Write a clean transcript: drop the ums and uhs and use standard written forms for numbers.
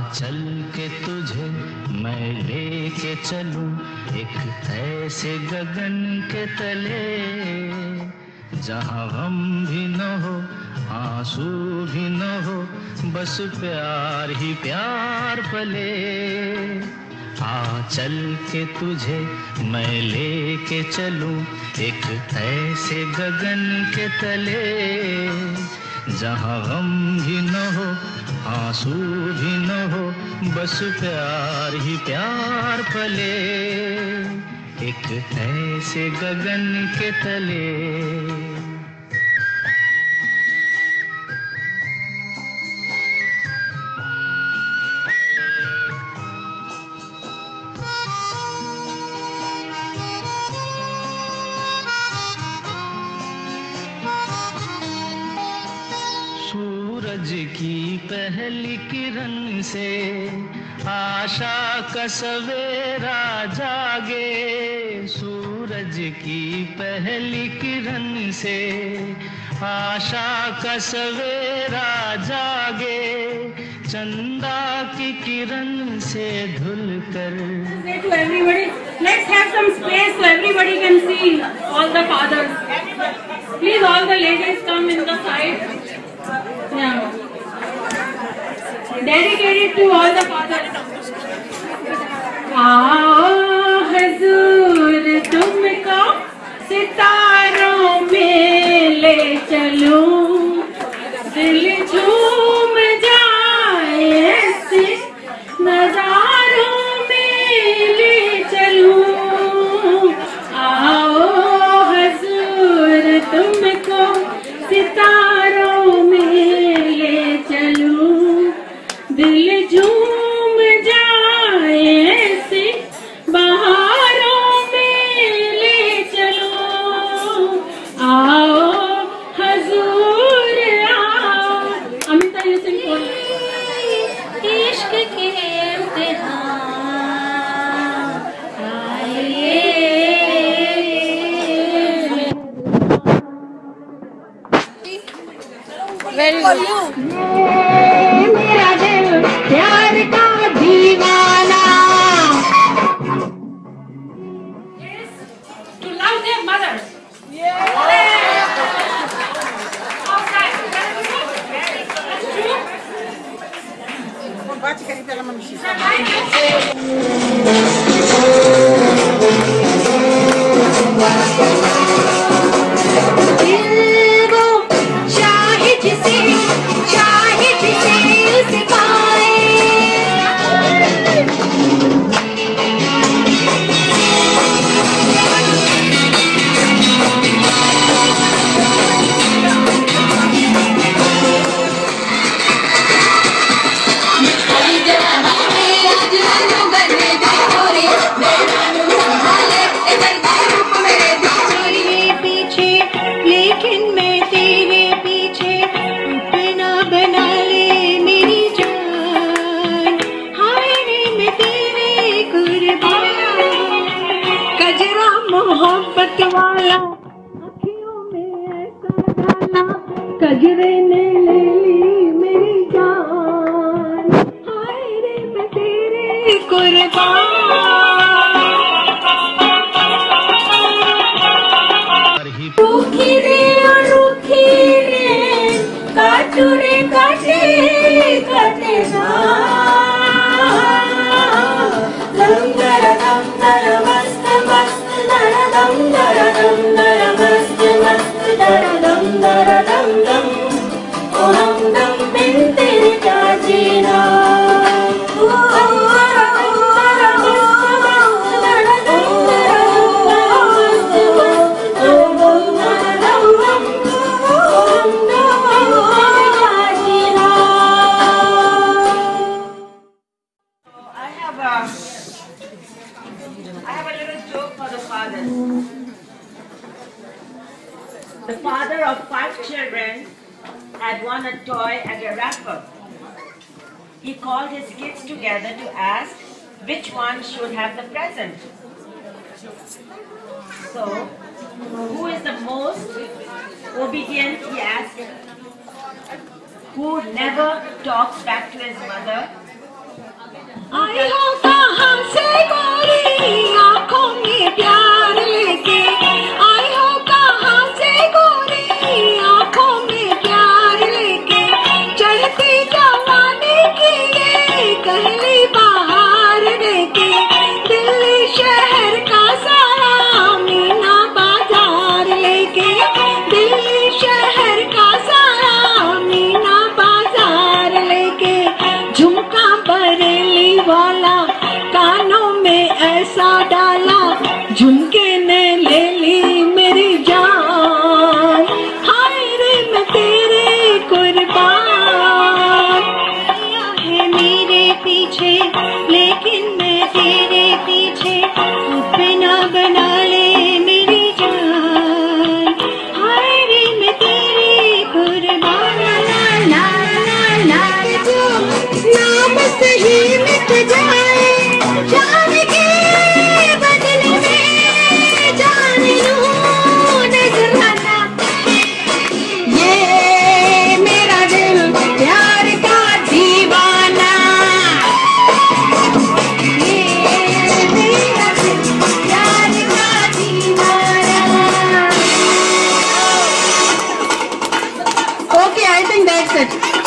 चल के तुझे मैं लेके चलूं एक ऐसे गगन के तले, जहां गम भी न हो आंसू भी न हो, बस प्यार ही प्यार पले। आ चल के तुझे मैं लेके चलूं एक ऐसे गगन के तले, जहां गम भी न हो आंसू भी न हो, बस प्यार ही प्यार पले, एक ऐसे गगन के तले। सूरज की पहली किरण से आशा का सवेरा जागे, सूरज की पहली किरण से आशा का सवेरा जागे, चंदा की किरण से धुलकर। To everybody, let's have some space so everybody can see all the fathers. Please, all the ladies come in the side. Yeah. Dedicated to all the fathers. आओ हजूर तुमको सितारों में ले चलूं, दिल झूम जाए ऐसे नजारों में ले चलूं। आओ हजूर तुमको सितारों में ले चलूं, दिल झूम जाए ऐसे बहारों में ले चलो। आओ हजूर आओ। अमिता यू सिंग फॉर इश्क के इम्तिहान आए। Very good. मेरा दिल प्यार का दीवाना। To love their mothers. मोहब्बत वाला अखियों में ऐसा डाला, कजरे ने ले ली मेरी जान, हाय रे मैं तेरे कुर्बान। रूखी रे रूखी रे काटूरे काटे काटे ना, दम दर मस्त मस्त दर दम मस्त मस्त दर दम दम ओ हमदम बिन तेरे क्या जीना। I have a little joke for the father. The father of 5 children had won a toy at a raffle. He called his kids together to ask which one should have the present. So, who is the most obedient, he asked, who never talks back to his mother, आई हो कहाँ से गोरी आँखों में प्यार लेके, आई हो कहाँ से गोरी आँखों में प्यार लेके, चढ़ती जवानी की ये कहली बाहर लेके, दिल्ली शहर का सारा मीना बाजार लेके, दिल्ली शहर का सारा मीना बाजार लेके, झुमका बरेली वाला कानों में ऐसा डाला, झुमके ने ले ली मेरी जान, हाय रे मैं तेरे कुर्बान। है मेरे पीछे लेकिन मैं तेरे पीछे, अपना बना ले मेरी जान, हाय रे मैं तेरे कुर्बान। ला ला ला जो नाम सही मिट जाए, जान के बदले में जान लूं नजराना, ये मेरा दिल प्यार का दीवाना, ये मेरा दिल प्यार का दीवाना। Okay, I think that's it.